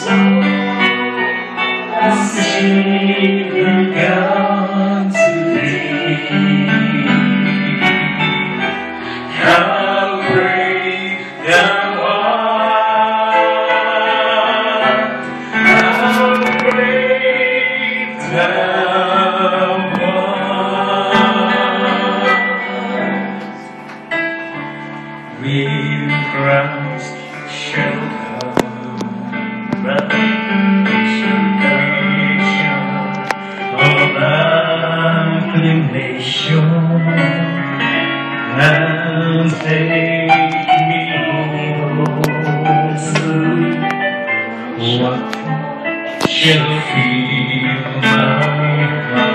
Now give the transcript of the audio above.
Savior God to thee. How great thou art, how great thou art. With Christ shall come of acclamation, and take me home. What shall fill my heart?